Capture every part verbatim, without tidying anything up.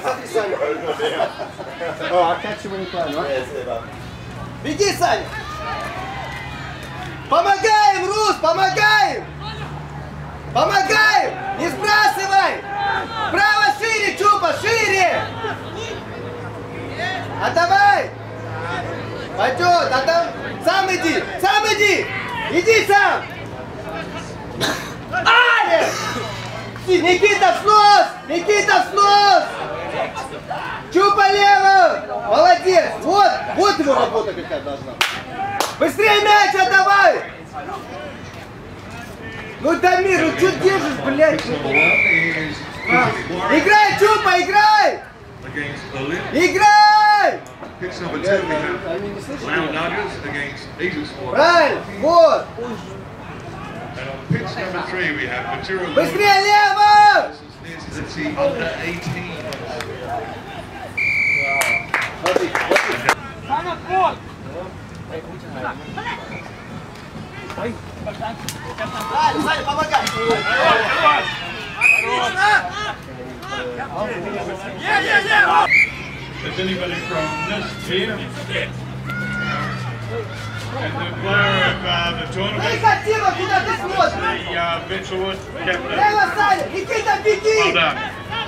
Смотри, Саня. О, а как чего не плану, а? Беги, Саня. Помогаем, Рус, помогаем. Помогаем. Не сбрасывай. Право шире, Чупа, шире. Отдавай. Пойдет, отдам. Сам иди, сам иди. Иди сам. Ай! Никита, снос! Никита, снос! Чупа лево! Молодец! Вот, вот его работа какая должна. Быстрее мяч отдавай! Ну, Дамир, ну что держишь, блядь? Играй, Чупа, играй! Играй! Правильно, вот! Быстрее лево! Саня, помогай! Is anybody from this team? And the player of uh, the tournament, Негатива, куда ты смотришь? the uh, Mitchellwood captain. Лево, Саня! Никита, беги! Well done.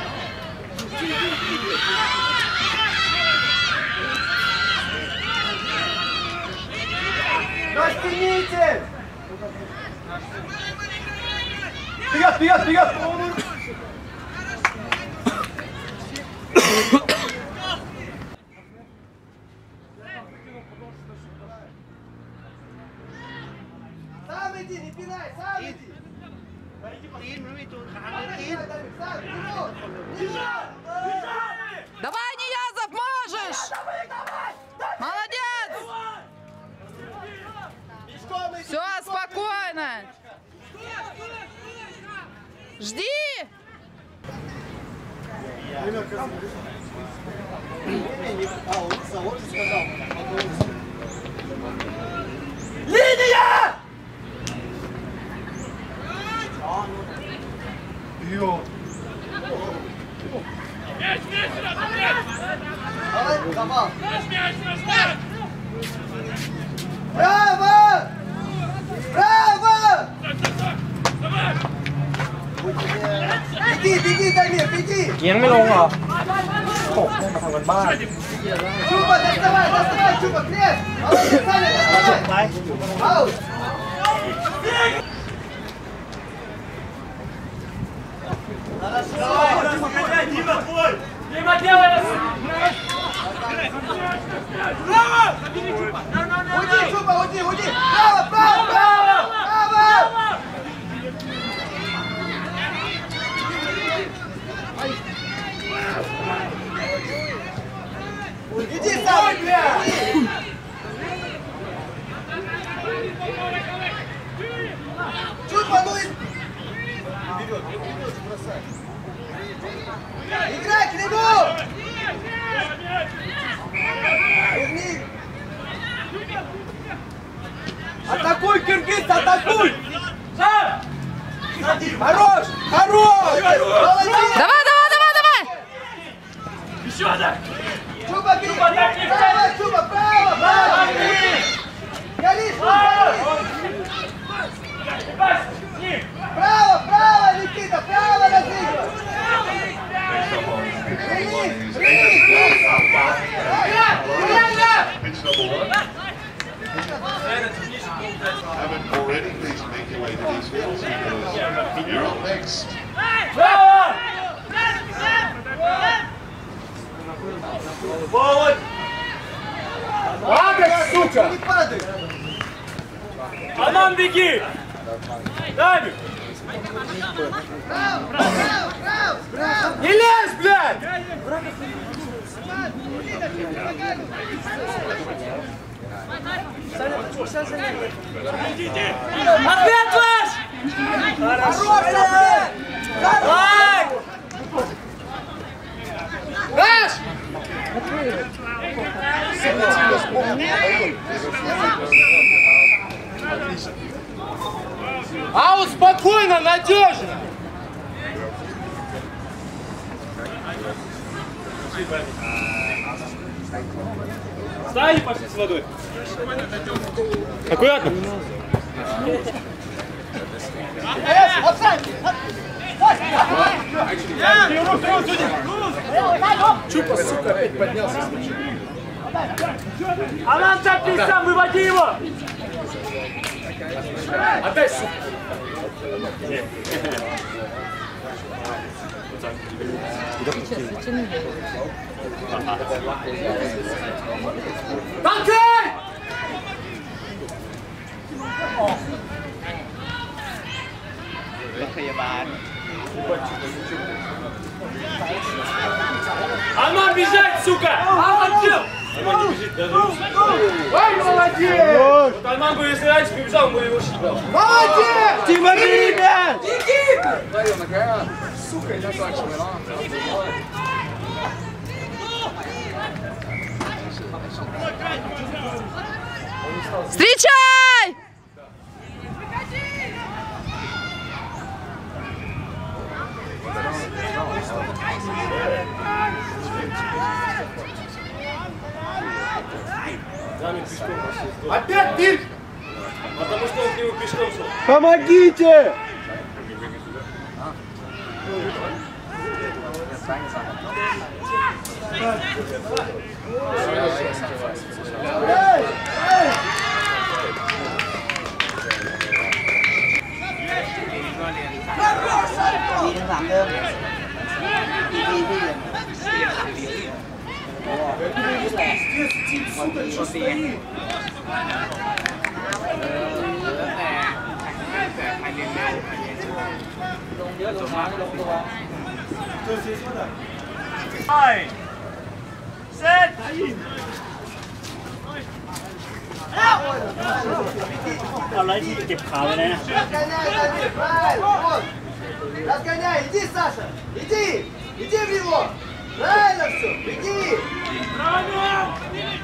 Растяните! Вперед, вперед, вперед! Сам иди, не пинай, сам иди! Давай, Ниязов, можешь! Молодец! Все, спокойно! Жди! Линия! Йо. Давай, Браво! Браво! Беги, беги, Дамир, беги! ยังไม่ลงเหรอตกให้มาทำกันบ้าน Чупа, доставай, доставай, Чупа, крест! Молодец, Саня, доставай! Аут! Давай, Дима, твой! Дима, делай! Браво! Уйди, Чупа, уйди, уйди! Право, право, право! Право! Иди сам, иди! Чупа, ну и... Вперед, вперед, бросай! Играй к нему! Верни! Атакуй, киргиз, атакуй! Хорош! Хорош! Молодец! Давай, давай, давай, давай! Еще так! Чупа, бери! Право, Чупа, право! Право! Горишь, горишь! Право, право, Никита, право разыгрывай! Прилип, прилип! Pitch number one. Haven't already, please make your way to these fields because you're up next. Повод! Падай, сука! Не падай! Анан, беги! Давид! Право, право, право, право! Не лезь, блядь! Ответ ваш! Хорош, Давай! Раш! Аут спокойно, надежно! Встали, пошли с водой. Аккуратно. Чупа, сука, опять поднялся. Алан, цапнись сам, выводи его. Опять, сука. Танкай! Арман, бежать, сука! Арман, чел! Арман не бежит даже. Ой, молодец! Вот Арман бы, если раньше побежал, он бы его считал. Молодец! Тимофей, ребят! Встречай! Опять Дирк! Потому что он к нему пешком шел. Помогите! Эй! Эй! อะไรที่เก็บขาไว้นะ Разгоняй, Давид, правильно, вон. Разгоняй, иди, Саша, иди, иди в него. Правильно все, иди.